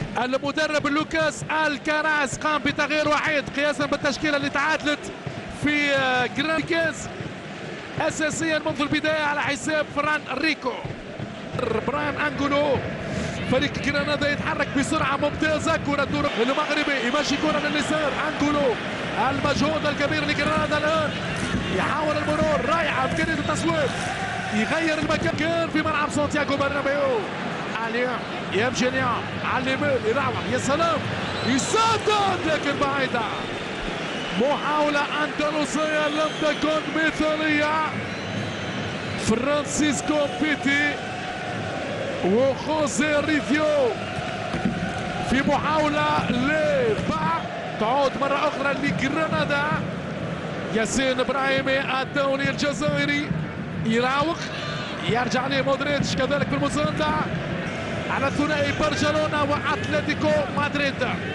المدرب لوكاس الكراس قام بتغيير وحيد قياسا بالتشكيله اللي تعادلت في جرانيكيز اساسيا منذ البدايه على حساب فران ريكو. براين انجولو، فريق جرانادا يتحرك بسرعه ممتازه. كره تدور المغربي يمشي كره لليسار. انجولو، المجهود الكبير لجرانادا الان يحاول المرور، رائعه امكانيه التصويب، يغير المكان. كان في ملعب سانتياغو برنابيو. اليوم يمشي اليوم على اليمين يراوغ، يا سلام يسدد لكن بعيده. محاوله اندلسيه لم تكن مثاليه. فرانسيسكو بيتي وخوزي ريفيو في محاوله لباع، تعود مره اخرى لجرانادا. ياسين ابراهيمي الدولي الجزائري يراوغ، يرجع ليه مودريتش كذلك في المسانده على ثنائي برشلونه واتلتيكو مدريد.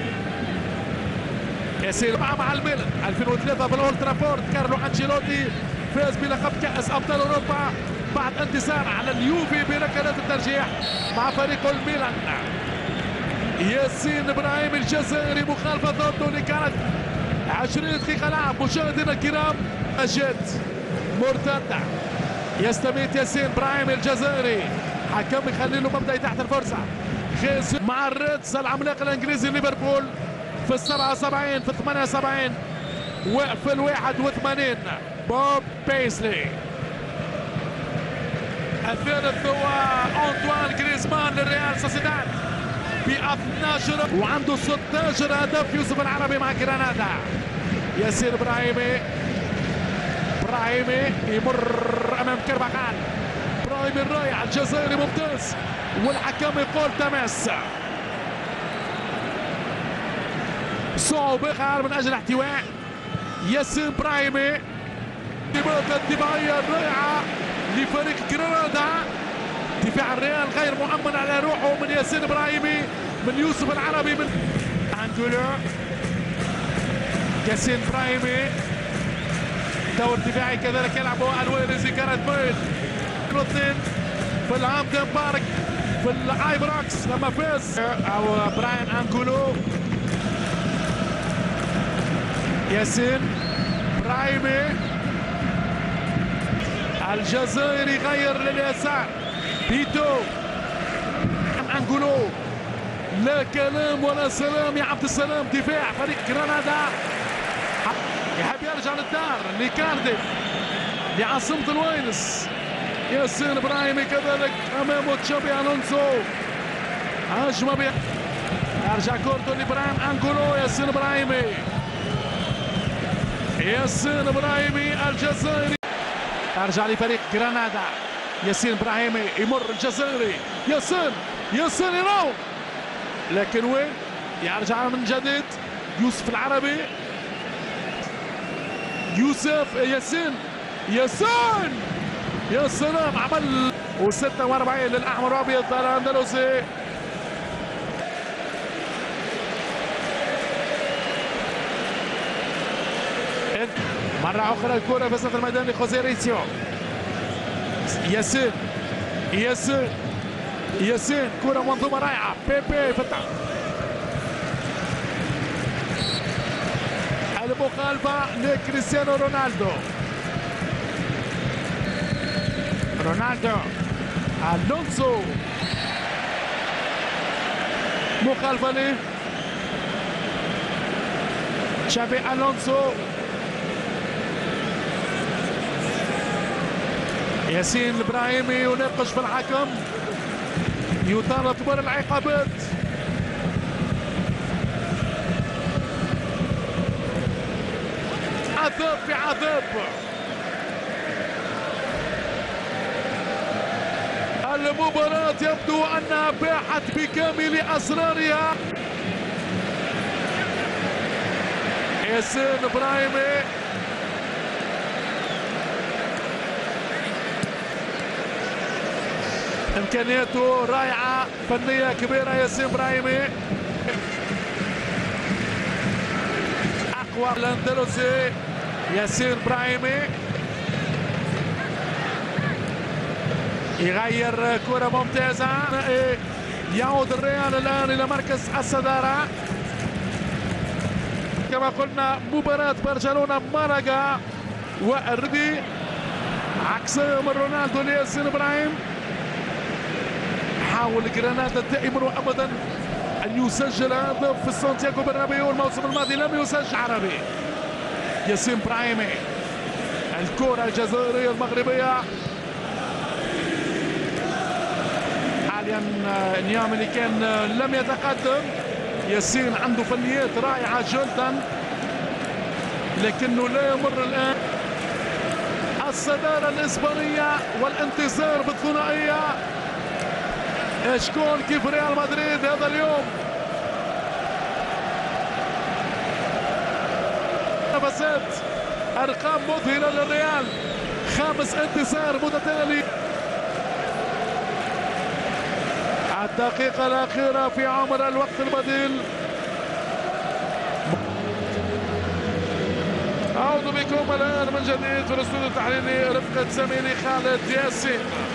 ياسين مع الميلان 2003 بالاولد ترافورد. كارلو انشيلوتي فاز بلقب كاس ابطال اوروبا بعد انتصار على اليوفي بركلات الترجيح مع فريق الميلان. ياسين ابراهيم الجزائري مخالفه ضده اللي كانت 20 دقيقه لعب. مشاهدينا الكرام، اجت مرتده يستميت ياسين ابراهيم الجزائري، حكم يخلي له مبدئي تحت الفرصه. خيس مع الريدز العملاق الانجليزي ليفربول في 77 في 78 وفي 81. بوب بيسلي. الثالث هو أنطوان جريزمان للريال سوسيداد ب 12 وعنده 16 هدف. يوسف العربي مع جرانادا. ياسين ابراهيمي يمر امام كرباخال. ابراهيمي الرائع الجزائري ممتاز، والحكم يقول تماس. صعوبة من اجل احتواء ياسين ابراهيمي. الانضباط الدفاعية الرائعة لفريق جرانادا. دفاع الريال غير مؤمن على روحه من ياسين ابراهيمي، من يوسف العربي، من انجولو. ياسين ابراهيمي دور دفاعي كذلك يلعبه الويرزي. كانت بيل الاثنين في العمدة مبارك في الايبراكس لما فاز. او براين انجولو. ياسين ابراهيمي الجزائري غير لليسار. بيتو انجولو، لا كلام ولا سلام يا عبد السلام. دفاع فريق جرانادا يحب يرجع للدار لكارديف لعاصمة الويلز. ياسين ابراهيمي كذلك امامه تشابي الونسو. هجمه يرجع كورتو لابراهيم انجولو. ياسين ابراهيمي الجزائري ارجع لفريق جرانادا. ياسين ابراهيمي يمر الجزائري. ياسين يراوغ، لكن وين يرجع من جديد يوسف العربي. ياسين يا سلام عمل. و46 للاحمر وابيض الاندلسي. مرة أخرى الكرة في وسط الميدان لخوزي ريسيو. ياسين كرة منظومة رائعة. بيبي فتح المخالفة لكريستيانو رونالدو. الونسو، مخالفة له تشافي الونسو. ياسين ابراهيمي يناقش في الحكم، يطالب كبار العقابات. عذاب في عذاب. المباراة يبدو أنها باحت بكامل أسرارها. ياسين ابراهيمي امكانياته رائعه، فنيه كبيره. ياسين ابراهيمي اقوى الاندلسي. ياسين ابراهيمي يغير كره ممتازه يعود الريال الآن إلى مركز الصدارة. كما قلنا مباراة برشلونة مالاغا والردي عكس من رونالدو لياسين ابراهيم. حاول جرانادا دائما وابدا ان يسجل هدف في سانتياغو برنابيو. الموسم الماضي لم يسجل. عربي ياسين ابراهيمي، الكرة الجزائرية المغربية. حاليا نيام اللي كان لم يتقدم. ياسين عنده فنيات رائعة جدا لكنه لا يمر الآن. الصدارة الإسبانية والانتصار بالثنائية. شكون كيف ريال مدريد هذا اليوم؟ نفسات أرقام مذهلة للريال، 5 انتصار متتالي. الدقيقة الأخيرة في عمر الوقت البديل. أعود بكم الآن من جديد في الاستوديو التحليلي رفقة زميلي خالد ياسين.